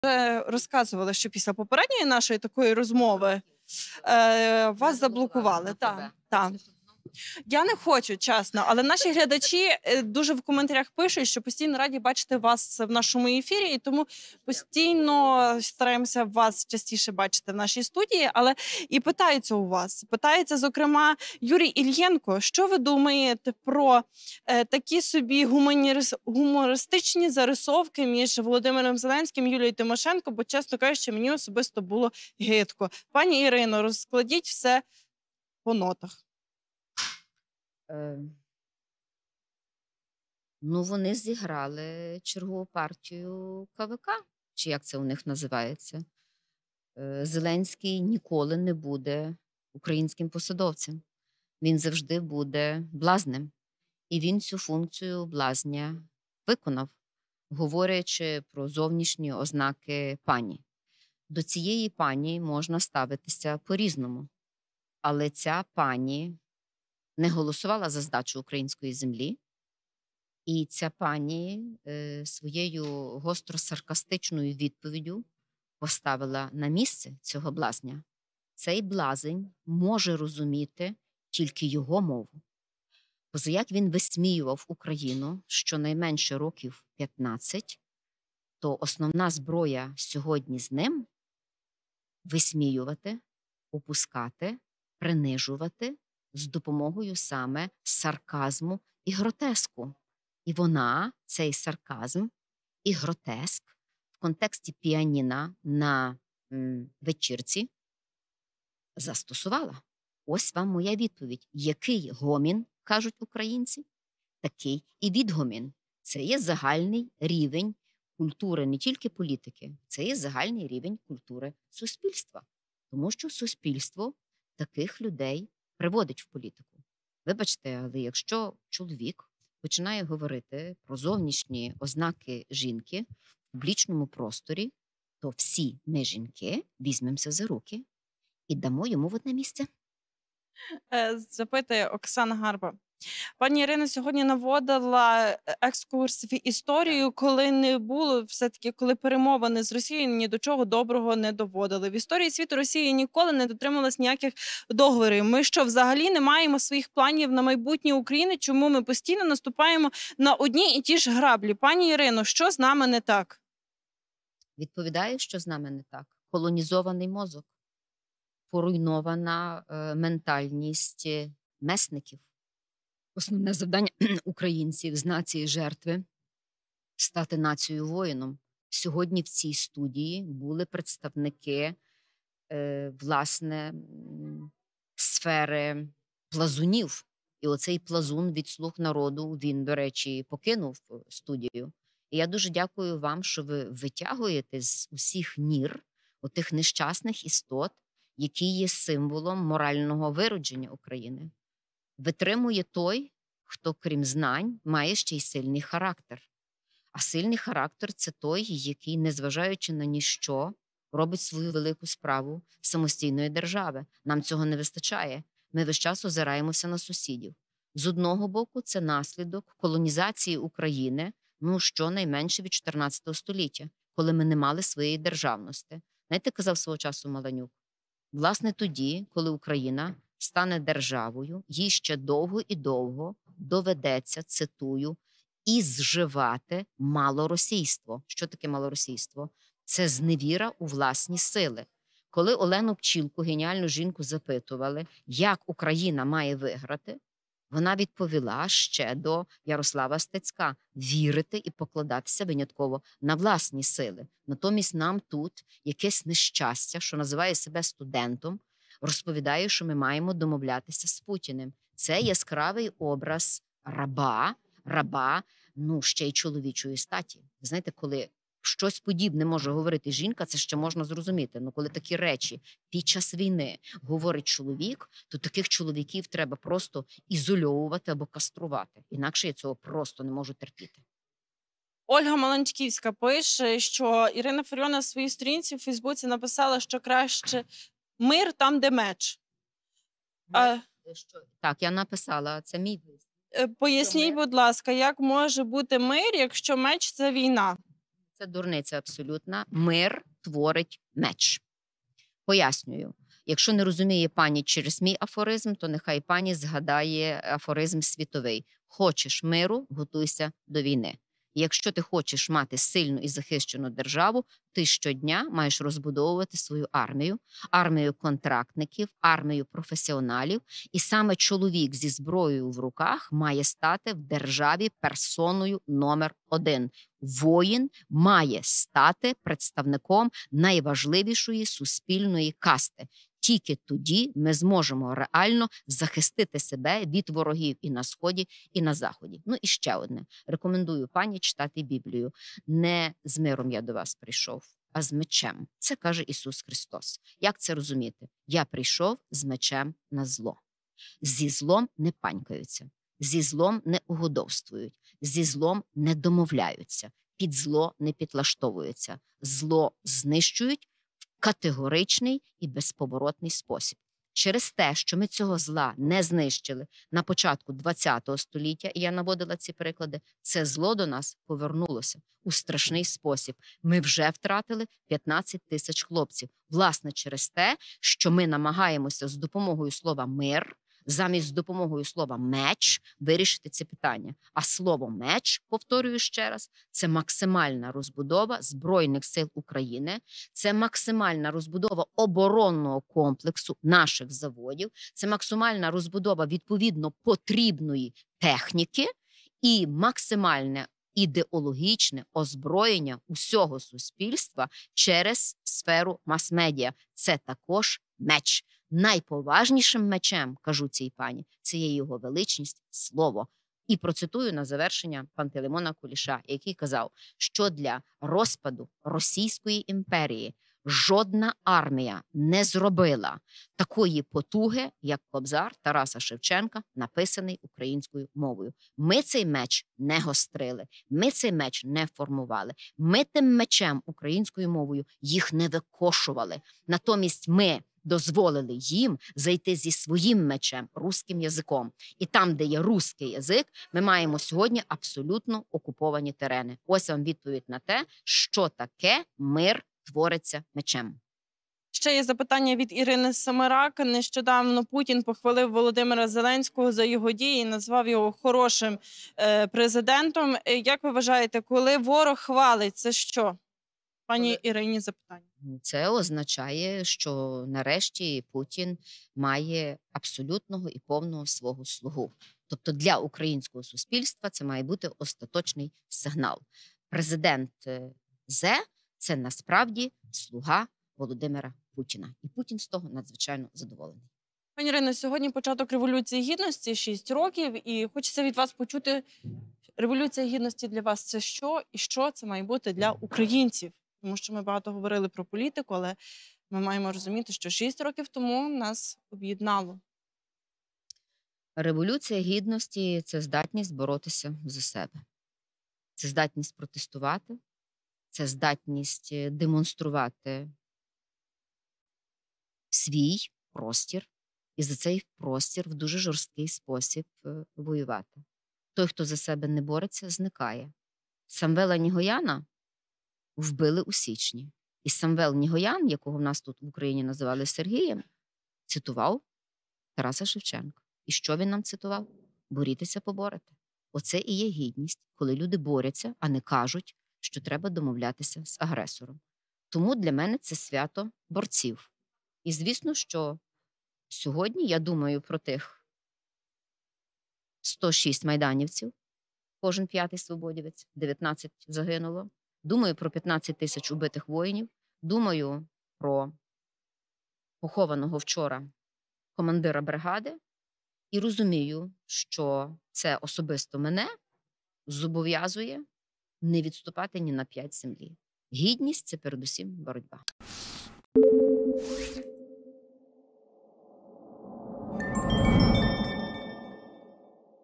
Розказували, що після попередньої нашої такої розмови вас заблокували. Так, так. Я не хочу, чесно, але наші глядачі дуже в коментарях пишуть, що постійно раді бачити вас в нашому ефірі, і тому постійно стараємося вас частіше бачити в нашій студії. Але і питаються у вас. Питається, зокрема, Юрій Ільєнко, що ви думаєте про такі собі гумористичні зарисовки між Володимиром Зеленським і Юлією Тимошенко, бо, чесно кажучи, мені особисто було гидко. Пані Ірино, розкладіть все по нотах. Ну, вони зіграли чергову партію КВК, чи як це у них називається. Зеленський ніколи не буде українським посадовцем. Він завжди буде блазнем. І він цю функцію блазня виконав, говорячи про зовнішні ознаки пані. До цієї пані можна ставитися по-різному. Але ця пані не голосувала за здачу української землі, і ця пані своєю гостро-саркастичною відповіддю поставила на місце цього блазня. Цей блазень може розуміти тільки його мову. Позаяк він висміював Україну щонайменше років 15, то основна зброя сьогодні з ним – висміювати, опускати, принижувати з допомогою саме сарказму і гротеску. І вона цей сарказм і гротеск в контексті піаніна на вечірці застосувала. Ось вам моя відповідь. Який гомін, кажуть українці, такий і відгомін. Це є загальний рівень культури не тільки політики, це є загальний рівень культури суспільства. Тому що суспільство таких людей приводить в політику. Вибачте, але якщо чоловік починає говорити про зовнішні ознаки жінки в публічному просторі, то всі ми, жінки, візьмемося за руки і дамо йому в одне місце. Запитує Оксана Гарба. Пані Ірина сьогодні наводила екскурс в історію, коли не було, все-таки, коли перемовини з Росією ні до чого доброго не доводили. В історії світу Росія ніколи не дотрималась ніяких договорів. Ми що, взагалі не маємо своїх планів на майбутнє України? Чому ми постійно наступаємо на одні і ті ж граблі? Пані Ірино, що з нами не так? Відповідаю, що з нами не так. Колонізований мозок, поруйнована ментальність месників. Основне завдання українців з нації жертви – стати нацією воїном. Сьогодні в цій студії були представники, власне, сфери плазунів. І оцей плазун від «Слуг народу», він, до речі, покинув студію. І я дуже дякую вам, що ви витягуєте з усіх нір отих нещасних істот, які є символом морального виродження України. Витримує той, хто, крім знань, має ще й сильний характер. А сильний характер – це той, який, незважаючи на ніщо, робить свою велику справу самостійної держави. Нам цього не вистачає. Ми весь час озираємося на сусідів. З одного боку, це наслідок колонізації України, щонайменше від 14 століття, коли ми не мали своєї державності. Знаєте, казав свого часу Маланюк? Власне, тоді, коли Україна стане державою, їй ще довго і довго доведеться, цитую, «ізживати малоросійство». Що таке малоросійство? Це зневіра у власні сили. Коли Олену Пчілку, геніальну жінку, запитували, як Україна має виграти, вона відповіла ще до Ярослава Стецька – вірити і покладатися винятково на власні сили. Натомість нам тут якесь нещастя, що називає себе студентом, розповідає, що ми маємо домовлятися з Путіним. Це яскравий образ раба, ще й чоловічої статі. Ви знаєте, коли щось подібне може говорити жінка, це ще можна зрозуміти. Коли такі речі під час війни говорить чоловік, то таких чоловіків треба просто ізольовувати або каструвати. Інакше я цього просто не можу терпіти. Ольга Маланчківська пише, що Ірина Фаріон на своїй сторінці в Фейсбуці написала, що краще мир там, де меч. Так, я написала, це мій вислів. Поясніть, будь ласка, як може бути мир, якщо меч – це війна? це дурниця абсолютна. Мир творить меч. Пояснюю. Якщо не розуміє пані через мій афоризм, то нехай пані згадає афоризм світовий. Хочеш миру – готуйся до війни. І якщо ти хочеш мати сильну і захищену державу, ти щодня маєш розбудовувати свою армію, армію контрактників, армію професіоналів. І саме чоловік зі зброєю в руках має стати в державі персоною номер 1. Воїн має стати представником найважливішої суспільної касти. Тільки тоді ми зможемо реально захистити себе від ворогів і на Сході, і на Заході. Ну і ще одне. Рекомендую пані читати Біблію. Не з миром я до вас прийшов, а з мечем. Це каже Ісус Христос. Як це розуміти? Я прийшов з мечем на зло. Зі злом не панькаються, зі злом не угодовствують, зі злом не домовляються, під зло не підлаштовуються. Зло знищують в категоричний і безповоротний спосіб. Через те, що ми цього зла не знищили на початку ХХ століття, і я наводила ці приклади, це зло до нас повернулося у страшний спосіб. Ми вже втратили 15 тисяч хлопців. Власне, через те, що ми намагаємося з допомогою слова «мир», замість з допомогою слова «меч» вирішити ці питання. А слово «меч», повторюю ще раз, це максимальна розбудова Збройних сил України, це максимальна розбудова оборонного комплексу наших заводів, це максимальна розбудова відповідно потрібної техніки і максимальне ідеологічне озброєння усього суспільства через сферу мас-медіа. Це також меч. Найповажнішим мечем, кажу цій пані, це є його величність – слово. І процитую на завершення Пантелеймона Куліша, який казав, що для розпаду Російської імперії жодна армія не зробила такої потуги, як Кобзар Тараса Шевченка, написаний українською мовою. Ми цей меч не гострили, ми цей меч не формували, ми тим мечем українською мовою їх не викошували. Натомість ми дозволили їм зайти зі своїм мечем, руським язиком. І там, де є руський язик, ми маємо сьогодні абсолютно окуповані терени. Ось вам відповідь на те, що таке мир твориться мечем. Ще є запитання від Ірини Самарак. Нещодавно Путін похвалив Володимира Зеленського за його дії і назвав його хорошим президентом. Як ви вважаєте, коли ворог хвалить, це що? Пані Ірині запитання. Це означає, що нарешті Путін має абсолютного і повного свого слугу. Тобто для українського суспільства це має бути остаточний сигнал. Президент Зе – це насправді слуга Володимира Путіна. І Путін з того надзвичайно задоволений. Пані Ірино, сьогодні початок Революції Гідності, 6 років, і хочеться від вас почути, Революція Гідності для вас – це що? І що це має бути для українців? Тому що ми багато говорили про політику, але ми маємо розуміти, що 6 років тому нас об'єднало. Революція Гідності – це здатність боротися за себе. Це здатність протестувати, це здатність демонструвати свій простір і за цей простір в дуже жорсткий спосіб воювати. Той, хто за себе не бореться, зникає. Самвела Нігояна вбили у січні. І Самвел Нігоян, якого в нас тут в Україні називали Сергієм, цитував Тараса Шевченка. І що він нам цитував? Борітеся, поборете. Оце і є гідність, коли люди борються, а не кажуть, що треба домовлятися з агресором. Тому для мене це свято борців. І звісно, що сьогодні я думаю про тих 106 майданівців, кожен 5-й свободівець, 19 загинуло. Думаю про 15 тисяч убитих воїнів. Думаю про похованого вчора командира бригади. І розумію, що це особисто мене зобов'язує не відступати ні на 5 землі. Гідність – це передусім боротьба.